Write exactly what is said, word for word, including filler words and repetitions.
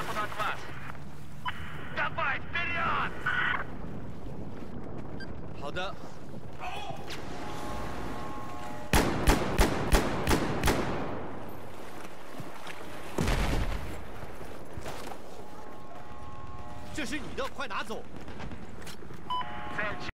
好的。这是你的，快拿走。